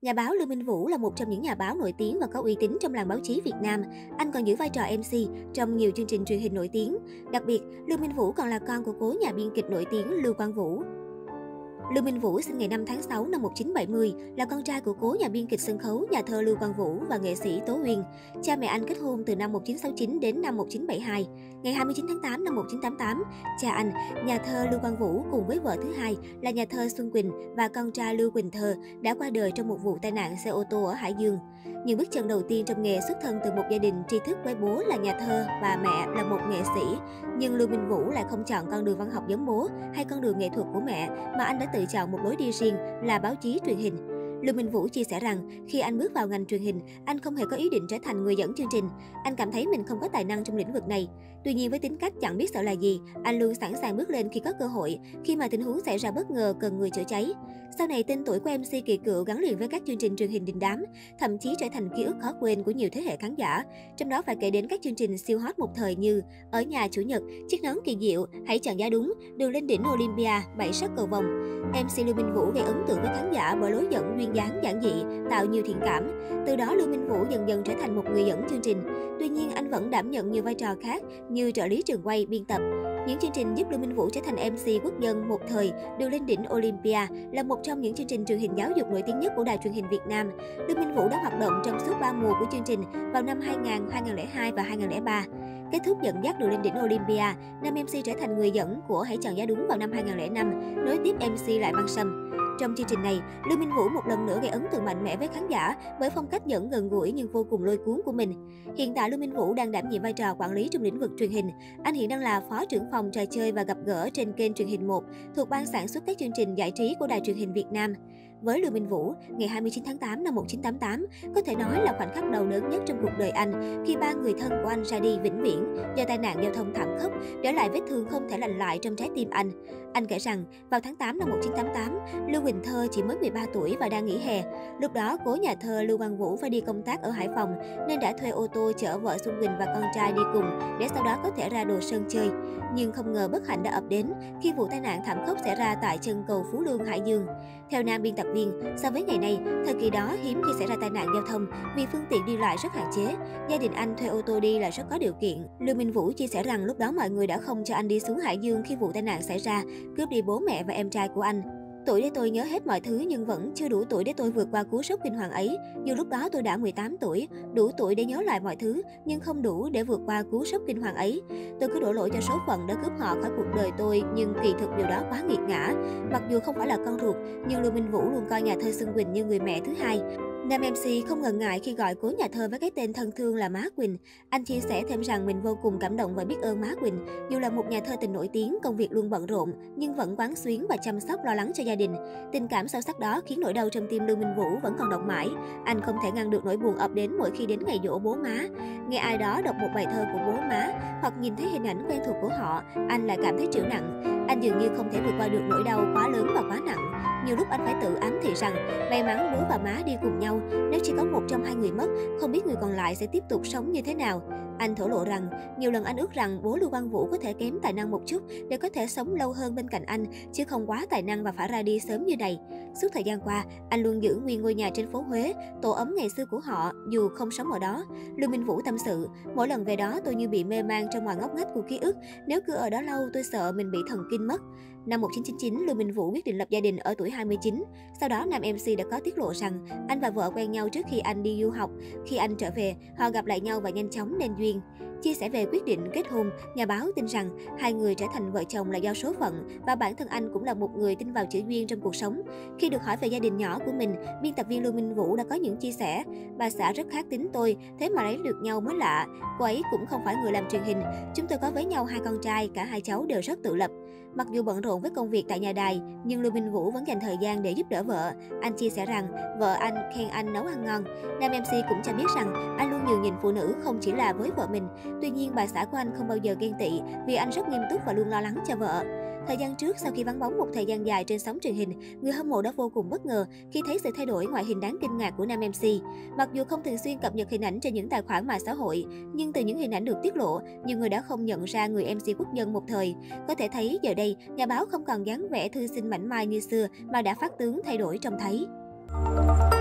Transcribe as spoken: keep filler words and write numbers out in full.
Nhà báo Lưu Minh Vũ là một trong những nhà báo nổi tiếng và có uy tín trong làng báo chí Việt Nam. Anh còn giữ vai trò em xê trong nhiều chương trình truyền hình nổi tiếng. Đặc biệt, Lưu Minh Vũ còn là con của cố nhà biên kịch nổi tiếng Lưu Quang Vũ. Lưu Minh Vũ sinh ngày năm tháng sáu năm một nghìn chín trăm bảy mươi, là con trai của cố nhà biên kịch sân khấu, nhà thơ Lưu Quang Vũ và nghệ sĩ Tố Uyên. Cha mẹ anh kết hôn từ năm một nghìn chín trăm sáu mươi chín đến năm một nghìn chín trăm bảy mươi hai. Ngày hai mươi chín tháng tám năm một nghìn chín trăm tám mươi tám, cha anh, nhà thơ Lưu Quang Vũ cùng với vợ thứ hai là nhà thơ Xuân Quỳnh và con trai Lưu Quỳnh Thơ đã qua đời trong một vụ tai nạn xe ô tô ở Hải Dương. Những bước chân đầu tiên trong nghề xuất thân từ một gia đình tri thức với bố là nhà thơ và mẹ là một nghệ sĩ. Nhưng Lưu Minh Vũ lại không chọn con đường văn học giống bố hay con đường nghệ thuật của mẹ, mà anh đã tự chọn một lối đi riêng là báo chí truyền hình. Lưu Minh Vũ chia sẻ rằng, khi anh bước vào ngành truyền hình, anh không hề có ý định trở thành người dẫn chương trình. Anh cảm thấy mình không có tài năng trong lĩnh vực này. Tuy nhiên với tính cách chẳng biết sợ là gì, anh luôn sẵn sàng bước lên khi có cơ hội, khi mà tình huống xảy ra bất ngờ cần người chữa cháy. Sau này, tên tuổi của em xê kỳ cựu gắn liền với các chương trình truyền hình đình đám, thậm chí trở thành ký ức khó quên của nhiều thế hệ khán giả. Trong đó phải kể đến các chương trình siêu hot một thời như Ở nhà chủ nhật, Chiếc nón kỳ diệu, Hãy chọn giá đúng, Đường lên đỉnh Olympia, Bảy sắc cầu vồng. em xê Lưu Minh Vũ gây ấn tượng với khán giả bởi lối dẫn duyên dáng giản dị, tạo nhiều thiện cảm. Từ đó, Lưu Minh Vũ dần dần trở thành một người dẫn chương trình. Tuy nhiên, anh vẫn đảm nhận nhiều vai trò khác như trợ lý trường quay, biên tập. Những chương trình giúp Lưu Minh Vũ trở thành em xê quốc dân một thời, Đường lên đỉnh Olympia là một trong những chương trình truyền hình giáo dục nổi tiếng nhất của đài truyền hình Việt Nam. Lưu Minh Vũ đã hoạt động trong suốt ba mùa của chương trình vào năm hai nghìn, hai nghìn không trăm lẻ hai và hai nghìn không trăm lẻ ba. Kết thúc dẫn dắt Đường lên đỉnh Olympia, nam em xê trở thành người dẫn của Hãy chọn giá đúng vào năm hai nghìn không trăm lẻ năm, nối tiếp em xê Lại Văn Sâm. Trong chương trình này, Lưu Minh Vũ một lần nữa gây ấn tượng mạnh mẽ với khán giả với phong cách dẫn gần gũi nhưng vô cùng lôi cuốn của mình. Hiện tại, Lưu Minh Vũ đang đảm nhiệm vai trò quản lý trong lĩnh vực truyền hình. Anh hiện đang là phó trưởng phòng trò chơi và gặp gỡ trên kênh truyền hình một, thuộc ban sản xuất các chương trình giải trí của đài truyền hình Việt Nam. Với Lưu Minh Vũ, ngày hai mươi chín tháng tám năm một nghìn chín trăm tám mươi tám có thể nói là khoảnh khắc đau đớn nhất trong cuộc đời anh, khi ba người thân của anh ra đi vĩnh viễn do tai nạn giao thông thảm khốc, để lại vết thương không thể lành lại trong trái tim anh. Anh kể rằng, vào tháng tám năm một nghìn chín trăm tám mươi tám, Lưu Quỳnh Thơ chỉ mới mười ba tuổi và đang nghỉ hè. Lúc đó, cố nhà thơ Lưu Quang Vũ phải đi công tác ở Hải Phòng nên đã thuê ô tô chở vợ Xuân Quỳnh và con trai đi cùng để sau đó có thể ra Đồ Sơn chơi. Nhưng không ngờ bất hạnh đã ập đến khi vụ tai nạn thảm khốc xảy ra tại chân cầu Phú Lương, Hải Dương. Theo nam biên tập viên, so với ngày nay, thời kỳ đó hiếm khi xảy ra tai nạn giao thông vì phương tiện đi lại rất hạn chế. Gia đình anh thuê ô tô đi là rất có điều kiện. Lưu Minh Vũ chia sẻ rằng lúc đó mọi người đã không cho anh đi xuống Hải Dương khi vụ tai nạn xảy ra, cướp đi bố mẹ và em trai của anh. Tuổi để tôi nhớ hết mọi thứ nhưng vẫn chưa đủ tuổi để tôi vượt qua cú sốc kinh hoàng ấy. Dù lúc đó tôi đã mười tám tuổi, đủ tuổi để nhớ lại mọi thứ nhưng không đủ để vượt qua cú sốc kinh hoàng ấy. Tôi cứ đổ lỗi cho số phận đã cướp họ khỏi cuộc đời tôi, nhưng kỳ thực điều đó quá nghiệt ngã. Mặc dù không phải là con ruột, nhưng Lưu Minh Vũ luôn coi nhà thơ Xuân Quỳnh như người mẹ thứ hai. Nam em xê không ngần ngại khi gọi cố nhà thơ với cái tên thân thương là Má Quỳnh. Anh chia sẻ thêm rằng mình vô cùng cảm động và biết ơn Má Quỳnh. Dù là một nhà thơ tình nổi tiếng, công việc luôn bận rộn, nhưng vẫn quán xuyến và chăm sóc lo lắng cho gia đình. Tình cảm sâu sắc đó khiến nỗi đau trong tim Lưu Minh Vũ vẫn còn đọng mãi. Anh không thể ngăn được nỗi buồn ập đến mỗi khi đến ngày giỗ bố má. Nghe ai đó đọc một bài thơ của bố má, hoặc nhìn thấy hình ảnh quen thuộc của họ, anh lại cảm thấy trĩu nặng. Anh dường như không thể vượt qua được nỗi đau quá lớn và quá nặng. Nhiều lúc anh phải tự ám thị rằng, may mắn bố và má đi cùng nhau, nếu chỉ có một trong hai người mất, không biết người còn lại sẽ tiếp tục sống như thế nào. Anh thổ lộ rằng, nhiều lần anh ước rằng bố Lưu Quang Vũ có thể kém tài năng một chút để có thể sống lâu hơn bên cạnh anh, chứ không quá tài năng và phải ra đi sớm như này. Suốt thời gian qua, anh luôn giữ nguyên ngôi nhà trên phố Huế, tổ ấm ngày xưa của họ, dù không sống ở đó. Lưu Minh Vũ tâm sự, mỗi lần về đó tôi như bị mê man trong mọi ngóc ngách của ký ức, nếu cứ ở đó lâu tôi sợ mình bị thần kinh mất. Năm một nghìn chín trăm chín mươi chín, Lưu Minh Vũ quyết định lập gia đình ở tuổi hai mươi chín. Sau đó, nam em xê đã có tiết lộ rằng anh và vợ quen nhau trước khi anh đi du học. Khi anh trở về, họ gặp lại nhau và nhanh chóng nên duyên. Chia sẻ về quyết định kết hôn, nhà báo tin rằng hai người trở thành vợ chồng là do số phận và bản thân anh cũng là một người tin vào chữ duyên trong cuộc sống. Khi được hỏi về gia đình nhỏ của mình, biên tập viên Lưu Minh Vũ đã có những chia sẻ. Bà xã rất khác tính tôi, thế mà lấy được nhau mới lạ. Cô ấy cũng không phải người làm truyền hình. Chúng tôi có với nhau hai con trai, cả hai cháu đều rất tự lập. Mặc dù bận rộn với công việc tại nhà đài, nhưng Lưu Minh Vũ vẫn dành thời gian để giúp đỡ vợ. Anh chia sẻ rằng vợ anh khen anh nấu ăn ngon. Nam em xê cũng cho biết rằng anh luôn nhường nhịn phụ nữ không chỉ là với vợ mình. Tuy nhiên, bà xã của anh không bao giờ ghen tị vì anh rất nghiêm túc và luôn lo lắng cho vợ. Thời gian trước, sau khi vắng bóng một thời gian dài trên sóng truyền hình, người hâm mộ đã vô cùng bất ngờ khi thấy sự thay đổi ngoại hình đáng kinh ngạc của nam em xê. Mặc dù không thường xuyên cập nhật hình ảnh trên những tài khoản mạng xã hội, nhưng từ những hình ảnh được tiết lộ, nhiều người đã không nhận ra người em xê quốc dân một thời. Có thể thấy giờ đây, nhà báo không còn dáng vẻ thư sinh mảnh mai như xưa mà đã phát tướng thay đổi trông thấy.